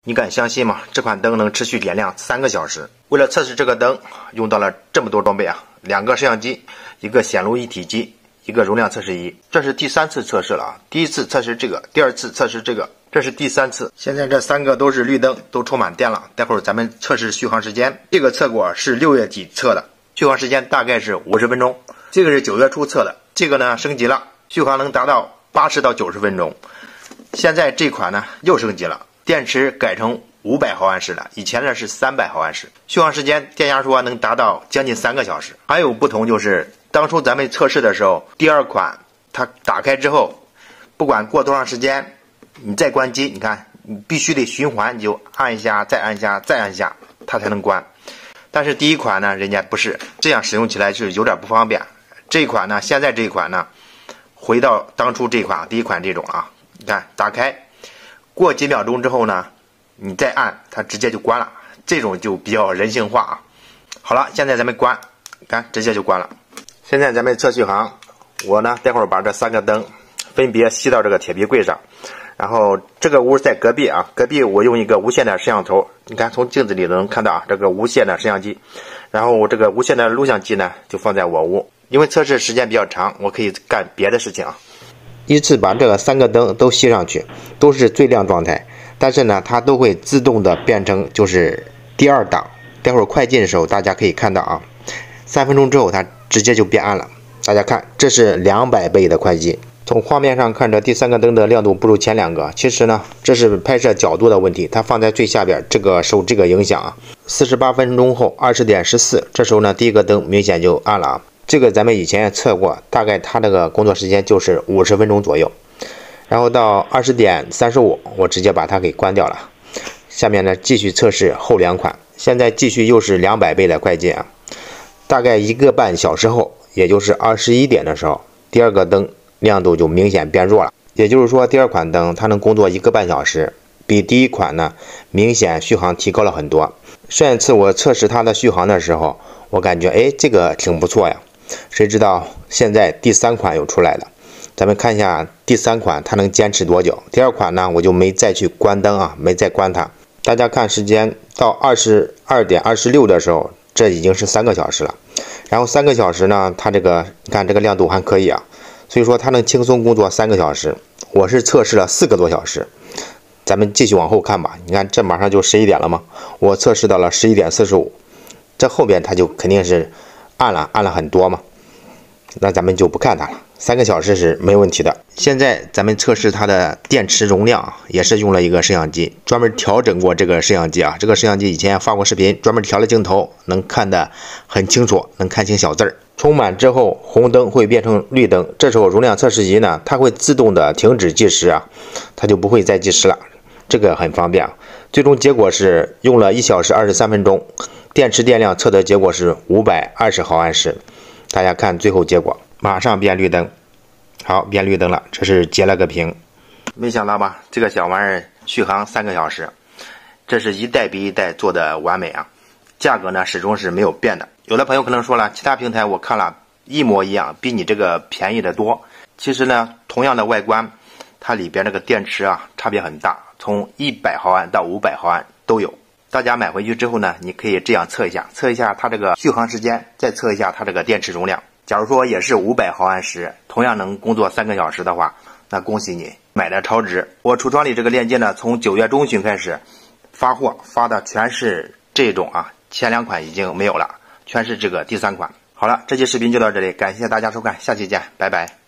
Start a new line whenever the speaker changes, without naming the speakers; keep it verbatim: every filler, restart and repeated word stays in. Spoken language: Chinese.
你敢相信吗？这款灯能持续点亮三个小时。为了测试这个灯，用到了这么多装备啊，两个摄像机，一个显露一体机，一个容量测试仪。这是第三次测试了啊，第一次测试这个，第二次测试这个，这是第三次。现在这三个都是绿灯，都充满电了。待会儿咱们测试续航时间。这个测过是六月底测的，续航时间大概是五十分钟。这个是九月初测的，这个呢升级了，续航能达到八十到九十分钟。现在这款呢又升级了，电池改成五百毫安时了，以前呢是三百毫安时，续航时间电压说能达到将近三个小时。还有不同就是当初咱们测试的时候，第二款它打开之后，不管过多长时间，你再关机，你看你必须得循环，你就按一下，再按一下，再按一下，它才能关。但是第一款呢，人家不是这样，使用起来是有点不方便。这一款呢，现在这一款呢，回到当初这款第一款这种啊，你看打开，过几秒钟之后呢，你再按，它直接就关了，这种就比较人性化啊。好了，现在咱们关，看直接就关了。现在咱们测续航，我呢待会儿把这三个灯分别吸到这个铁皮柜上，然后这个屋在隔壁啊，隔壁我用一个无线的摄像头，你看从镜子里能看到啊，这个无线的摄像机，然后这个无线的录像机呢就放在我屋，因为测试时间比较长，我可以干别的事情啊。依次把这个三个灯都吸上去，都是最亮状态，但是呢它都会自动的变成就是第二档，待会儿快进的时候大家可以看到啊，三分钟之后它直接就变暗了。大家看，这是两百倍的快进。从画面上看着第三个灯的亮度不如前两个，其实呢这是拍摄角度的问题，它放在最下边，这个受这个影响啊。四十八分钟后二十点十四，这时候呢第一个灯明显就暗了啊。这个咱们以前也测过，大概它这个工作时间就是五十分钟左右。然后到二十点三十五，我直接把它给关掉了。下面呢继续测试后两款，现在继续又是两百倍的快进啊。大概一个半小时后，也就是二十一点的时候，第二个灯亮度就明显变弱了。也就是说，第二款灯它能工作一个半小时，比第一款呢明显续航提高了很多。上一次我测试它的续航的时候，我感觉哎这个挺不错呀。谁知道现在第三款又出来了，咱们看一下第三款它能坚持多久。第二款呢我就没再去关灯啊，没再关它。大家看时间到二十二点二十六的时候，这已经是三个小时了。然后三个小时呢，它这个你看这个亮度还可以啊，所以说它能轻松工作三个小时。我是测试了四个多小时，咱们继续往后看吧。你看这马上就十一点了嘛，我测试到了十一点四十五，这后边它就肯定是暗了，暗了很多嘛，那咱们就不看它了。三个小时是没问题的。现在咱们测试它的电池容量啊，也是用了一个摄像机，专门调整过这个摄像机啊。这个摄像机以前发过视频，专门调了镜头，能看得很清楚，能看清小字儿。充满之后，红灯会变成绿灯，这时候容量测试仪呢，它会自动的停止计时啊，它就不会再计时了，这个很方便。最终结果是用了一小时二十三分钟，电池电量测的结果是五百二十毫安时。大家看最后结果，马上变绿灯，好，变绿灯了，这是截了个屏。没想到吧，这个小玩意儿续航三个小时，这是一代比一代做的完美啊。价格呢始终是没有变的。有的朋友可能说了，其他平台我看了一模一样，比你这个便宜的多。其实呢，同样的外观，它里边这个电池啊差别很大，从一百毫安到五百毫安都有。大家买回去之后呢，你可以这样测一下，测一下它这个续航时间，再测一下它这个电池容量。假如说也是五百毫安时，同样能工作三个小时的话，那恭喜你买的超值。我橱窗里这个链接呢，从九月中旬开始发货，发的全是这种啊，前两款已经没有了，全是这个第三款。好了，这期视频就到这里，感谢大家收看，下期见，拜拜。